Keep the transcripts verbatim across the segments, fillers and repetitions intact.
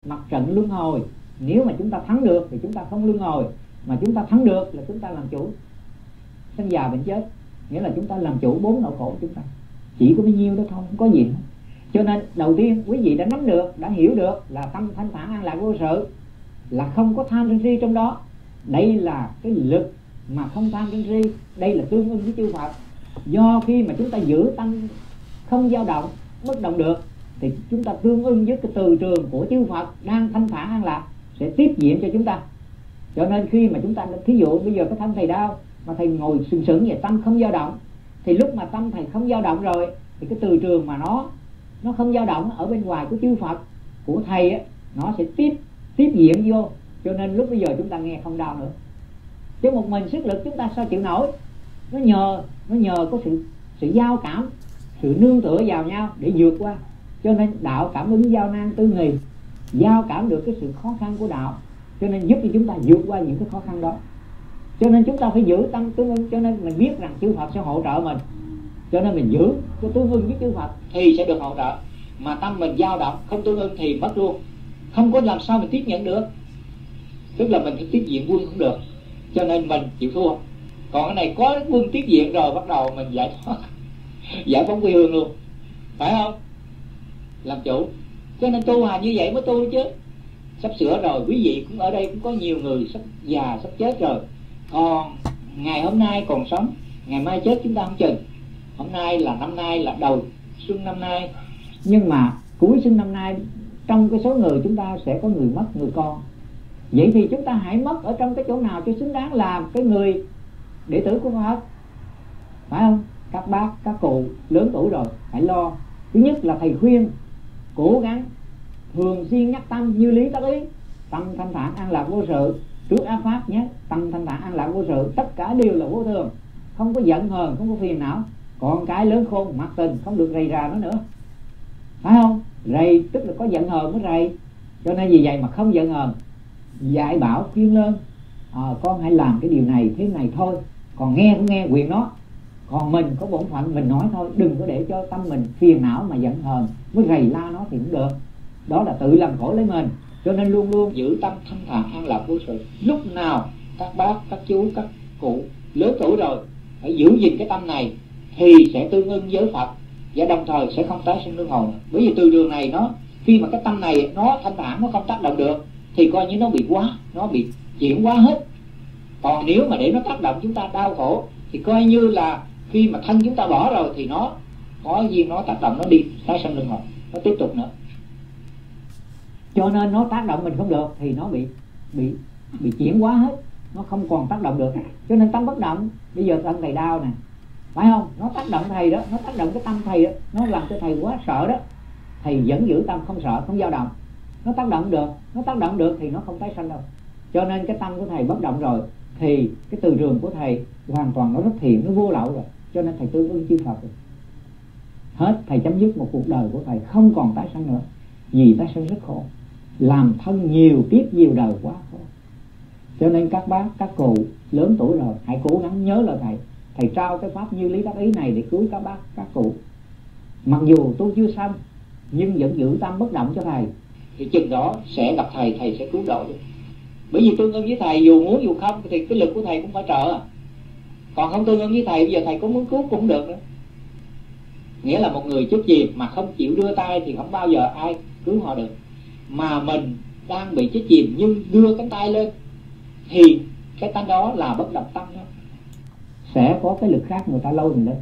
mặt trận luân hồi. Nếu mà chúng ta thắng được thì chúng ta không luân hồi, mà chúng ta thắng được là chúng ta làm chủ sinh già bệnh chết, nghĩa là chúng ta làm chủ bốn nỗi khổ của chúng ta. Chỉ có bấy nhiêu đó thôi, không có gì nữa. Cho nên đầu tiên quý vị đã nắm được, đã hiểu được là tâm thanh thản an lạc vô sự, là không có tham sân si trong đó. Đây là cái lực mà không tham sân si, đây là tương ưng với chư Phật. Do khi mà chúng ta giữ tâm không dao động, bất động được, thì chúng ta tương ưng với cái từ trường của chư Phật đang thanh thản an lạc sẽ tiếp diện cho chúng ta. Cho nên khi mà chúng ta, thí dụ bây giờ cái thân thầy đau mà thầy ngồi sừng sững về tâm không dao động, thì lúc mà tâm thầy không dao động rồi thì cái từ trường mà nó nó không dao động ở bên ngoài của chư Phật của thầy á, nó sẽ tiếp tiếp diện vô. Cho nên lúc bây giờ chúng ta nghe không đau nữa. Chứ một mình sức lực chúng ta sao chịu nổi. Nó nhờ nó nhờ có sự sự giao cảm, sự nương tựa vào nhau để vượt qua. Cho nên đạo cảm ứng giao nan tư nghì, giao cảm được cái sự khó khăn của đạo, cho nên giúp cho chúng ta vượt qua những cái khó khăn đó. Cho nên chúng ta phải giữ tâm tương ưng. Cho nên mình biết rằng chư Phật sẽ hỗ trợ mình, cho nên mình giữ cái tương ưng với chư Phật thì sẽ được hỗ trợ. Mà tâm mình dao động không tương ưng thì mất luôn, không có làm sao mình tiếp nhận được. Tức là mình phải tiếp diện quân cũng được, cho nên mình chịu thua. Còn cái này có quân tiếp diện rồi bắt đầu mình giải thoát giải phóng quê hương luôn, phải không? Làm chủ. Cho nên tu hành như vậy mới tu chứ. Sắp sửa rồi, quý vị cũng ở đây cũng có nhiều người sắp già sắp chết rồi. Còn ngày hôm nay còn sống, ngày mai chết chúng ta không chừng. Hôm nay là năm nay là đầu xuân năm nay, nhưng mà cuối xuân năm nay trong cái số người chúng ta sẽ có người mất người con. Vậy thì chúng ta hãy mất ở trong cái chỗ nào cho xứng đáng làm cái người đệ tử của Phật, phải không? Các bác, các cụ lớn tuổi rồi hãy lo. Thứ nhất là thầy khuyên cố gắng thường xuyên nhắc tâm như lý tác ý, tâm thanh thản an lạc vô sự. Trước ác pháp nhé, tâm thanh thản an lạc vô sự, tất cả đều là vô thường, không có giận hờn, không có phiền não. Còn cái lớn khôn mặc tình, không được rầy rà nó nữa, phải không? Rầy tức là có giận hờn mới rầy. Cho nên vì vậy mà không giận hờn, dạy bảo khuyên lơn, à, con hãy làm cái điều này thế này thôi. Còn nghe cũng nghe quyền nó, còn mình có bổn phận mình nói thôi, đừng có để cho tâm mình phiền não mà giận hờn mới rầy la nó thì cũng được. Đó là tự làm khổ lấy mình. Cho nên luôn luôn giữ tâm thanh thản an lạc vô sự. Lúc nào các bác, các chú, các cụ lớn tuổi rồi phải giữ gìn cái tâm này thì sẽ tương ưng với Phật, và đồng thời sẽ không tái sinh luân hồi. Bởi vì từ đường này nó, khi mà cái tâm này nó thanh thản, nó không tác động được thì coi như nó bị quá, nó bị chuyển hóa hết. Còn nếu mà để nó tác động chúng ta đau khổ thì coi như là khi mà thân chúng ta bỏ rồi thì nó có duyên nó tác động, nó đi tái sinh luân hồi, nó tiếp tục nữa. Cho nên nó tác động mình không được thì nó bị bị bị chuyển hóa hết, nó không còn tác động được. Cho nên tâm bất động. Bây giờ tâm thầy đau nè, phải không? Nó tác động thầy đó, nó tác động cái tâm thầy đó, nó làm cho thầy quá sợ đó. Thầy vẫn giữ tâm không sợ, không dao động. Nó tác động được, nó tác động được thì nó không tái sanh đâu. Cho nên cái tâm của thầy bất động rồi thì cái từ trường của thầy hoàn toàn nó rất thiện, nó vô lậu rồi. Cho nên thầy tương ứng chư Phật rồi. Hết, thầy chấm dứt một cuộc đời của thầy không còn tái sanh nữa. Vì tái sanh rất khổ, làm thân nhiều kiếp nhiều đời quá khổ. Cho nên các bác, các cụ lớn tuổi rồi hãy cố gắng nhớ lời thầy. Thầy trao cái pháp như lý tác ý này để cứu các bác, các cụ. Mặc dù tu chưa xong nhưng vẫn giữ tâm bất động cho thầy, thì chừng đó sẽ gặp thầy, thầy sẽ cứu độ được. Bởi vì tương ứng với thầy dù muốn dù không thì cái lực của thầy cũng phải trợ. Còn không tương ứng với thầy, bây giờ thầy có muốn cứu cũng được nữa. Nghĩa là một người chết chìm mà không chịu đưa tay thì không bao giờ ai cứu họ được. Mà mình đang bị chết chìm nhưng đưa cánh tay lên thì cái tay đó là bất động tâm đó, sẽ có cái lực khác người ta lôi mình lên.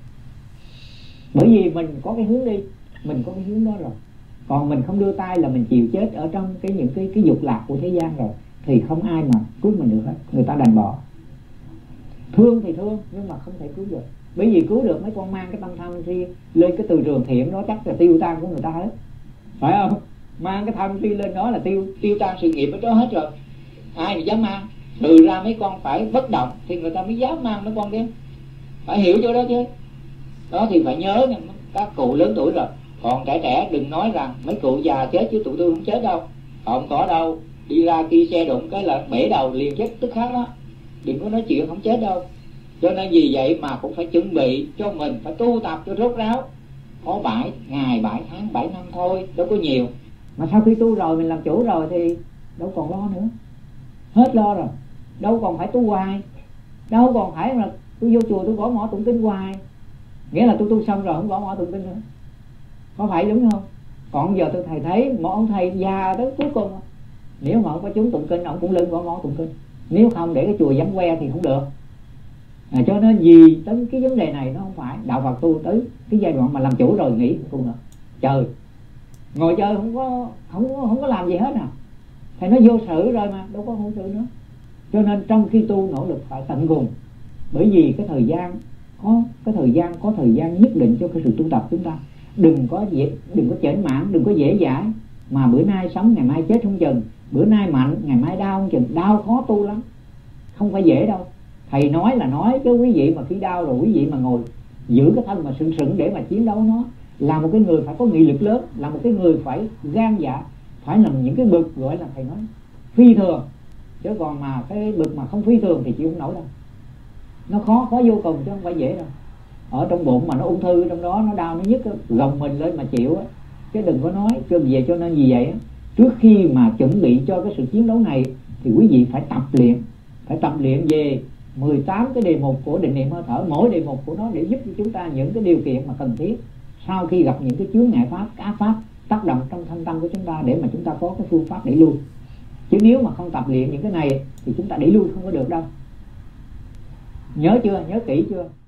Bởi vì mình có cái hướng đi, mình có cái hướng đó rồi. Còn mình không đưa tay là mình chịu chết ở trong cái những cái cái dục lạc của thế gian rồi, thì không ai mà cứu mình được hết, người ta đành bỏ. Thương thì thương nhưng mà không thể cứu được. Bởi vì cứu được mấy con mang cái tâm tham si lên cái từ trường thiện đó chắc là tiêu tan của người ta hết, phải không? Mang cái tham si lên đó là tiêu tiêu tan sự nghiệp ở đó hết rồi. Ai mà dám mang? Trừ ra mấy con phải bất động thì người ta mới dám mang mấy con kia. Phải hiểu chỗ đó chứ. Đó thì phải nhớ nha, các cụ lớn tuổi rồi. Còn trẻ trẻ đừng nói rằng mấy cụ già chết chứ tụi tôi không chết đâu. Không có đâu. Đi ra kia xe đụng cái là bể đầu liền chết tức khắc đó. Đừng có nói chuyện không chết đâu. Cho nên vì vậy mà cũng phải chuẩn bị cho mình, phải tu tập cho rốt ráo. Có bảy ngày, bảy tháng, bảy năm thôi, đâu có nhiều. Mà sau khi tu rồi, mình làm chủ rồi thì đâu còn lo nữa, hết lo rồi. Đâu còn phải tu hoài, đâu còn phải là tôi vô chùa tôi gõ mõ tụng kinh hoài, nghĩa là tôi tu xong rồi không gõ mõ tụng kinh nữa, có phải đúng không? Còn giờ tôi thầy thấy một ông thầy già tới cuối cùng, nếu mà không có chúng tụng kinh ông cũng lưng gõ mõ tụng kinh, nếu không để cái chùa vắng que thì không được. À, cho nên vì tới cái vấn đề này nó không phải đạo Phật tu tới cái giai đoạn mà làm chủ rồi nghỉ tu nữa, chơi ngồi chơi không có không có không có làm gì hết à. Thầy nói vô sự rồi mà đâu có hữu sự nữa. Cho nên trong khi tu nỗ lực phải tận cùng, bởi vì cái thời gian có cái thời gian có thời gian nhất định cho cái sự tu tập chúng ta. Đừng có dễ đừng có chểnh mãn, đừng có dễ dãi mà bữa nay sống ngày mai chết không chừng, bữa nay mạnh ngày mai đau không chừng. Đau khó tu lắm, không phải dễ đâu. Thầy nói là nói chứ quý vị mà khi đau rồi quý vị mà ngồi giữ cái thân mà sừng sững để mà chiến đấu nó, là một cái người phải có nghị lực lớn, là một cái người phải gan dạ, phải làm những cái bực gọi là thầy nói phi thường. Chứ còn mà cái bực mà không phi thường thì chịu không nổi đâu, nó khó khó vô cùng chứ không phải dễ đâu. Ở trong bụng mà nó ung thư trong đó, nó đau nó nhức gồng mình lên mà chịu á, chứ đừng có nói. Cho về cho nên vì vậy á, trước khi mà chuẩn bị cho cái sự chiến đấu này thì quý vị phải tập luyện, phải tập luyện về mười tám cái đề mục của định niệm hơi thở, mỗi đề mục của nó để giúp cho chúng ta những cái điều kiện mà cần thiết sau khi gặp những cái chướng ngại pháp, ác pháp tác động trong thân tâm của chúng ta, để mà chúng ta có cái phương pháp đẩy lui. Chứ nếu mà không tập luyện những cái này thì chúng ta đẩy lui không có được đâu. Nhớ chưa? Nhớ kỹ chưa?